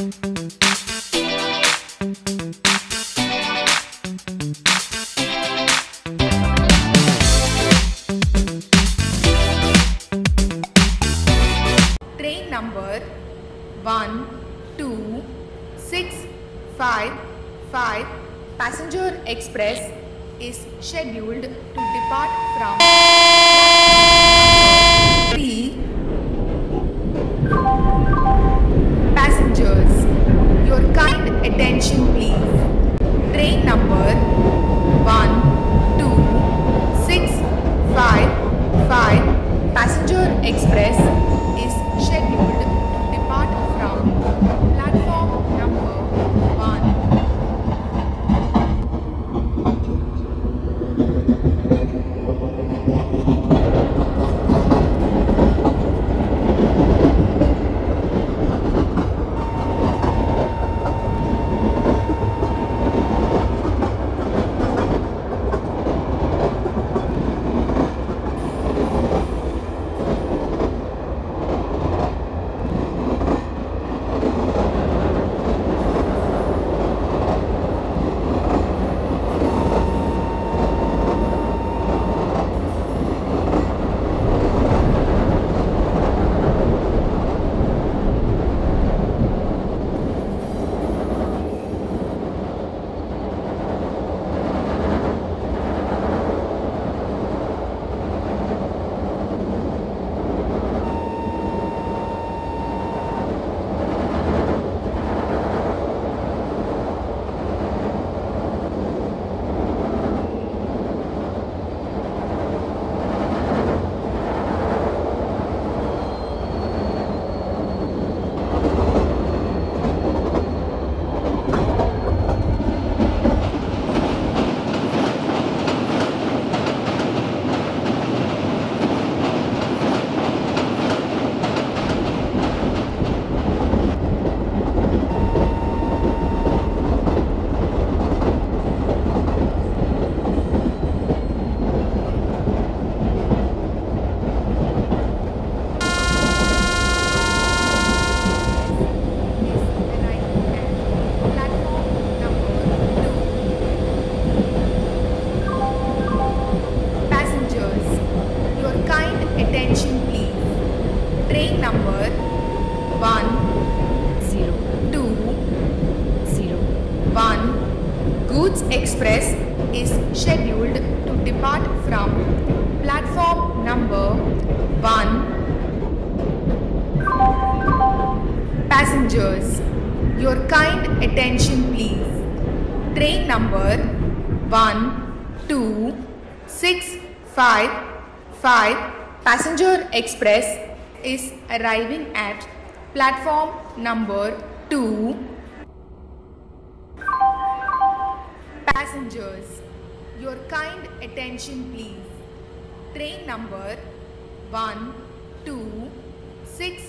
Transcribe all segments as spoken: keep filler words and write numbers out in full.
Train number one two six five five Passenger Express is scheduled to depart from three. Passengers, your kind attention please. Train number one two six five five Passenger Express is scheduled to depart from platform number one. Attention please. Train number one zero two zero one Goods Express is scheduled to depart from platform number one. Passengers, your kind attention please. Train number one two six five five Passenger Express is arriving at platform number two. Passengers, your kind attention please. Train number one two six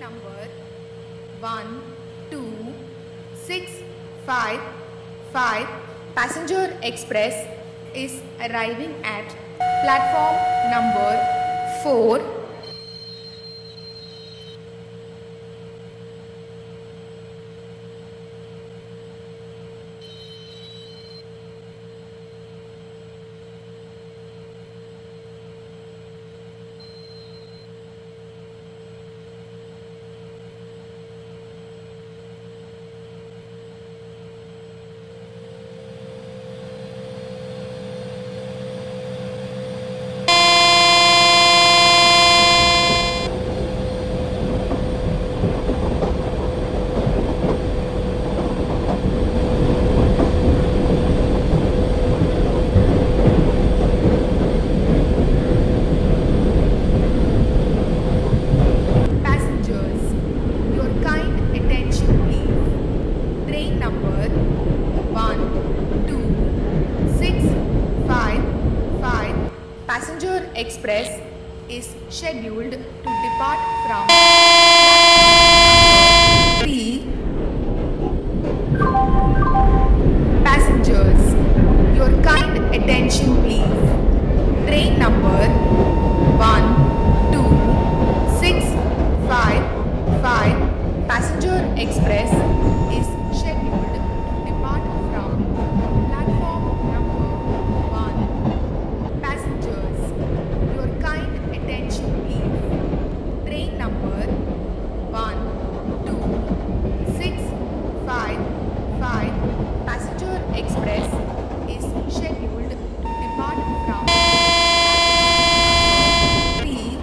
number one two six five five Passenger Express is arriving at platform number four. Passenger Express is scheduled to depart from three. Passengers, your kind attention please. Train number one two six five five Passenger Express is scheduled to depart from platform number one. Passengers, your kind attention please. Train number one two six five five Passenger Express is scheduled to depart from three.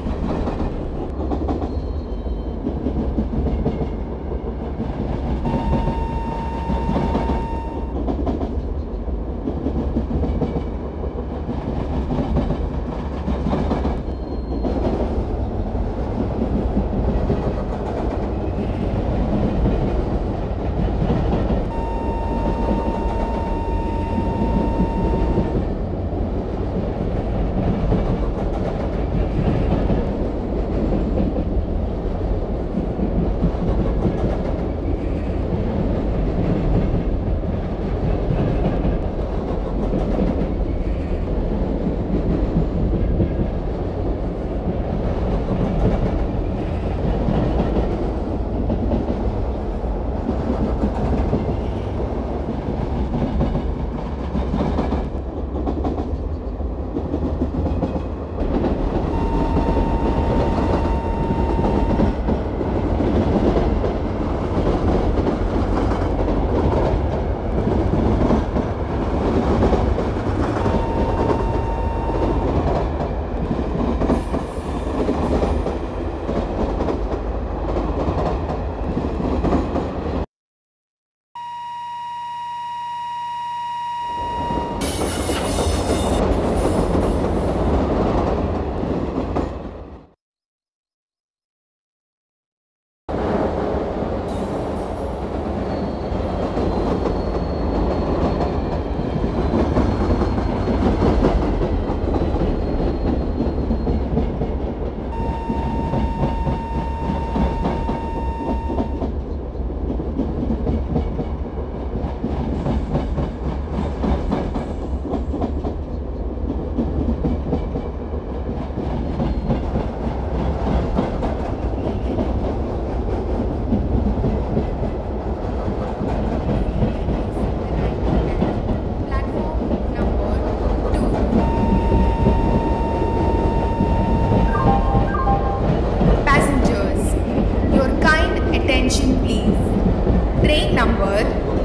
Train number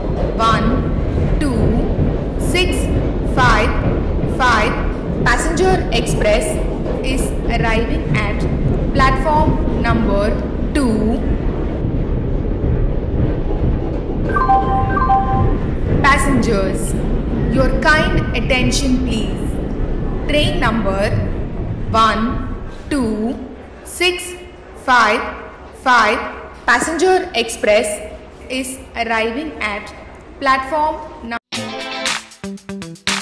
one two six five five Passenger Express is arriving at platform number two. Passengers, your kind attention please. Train number one two six five five Passenger Express is arriving at platform number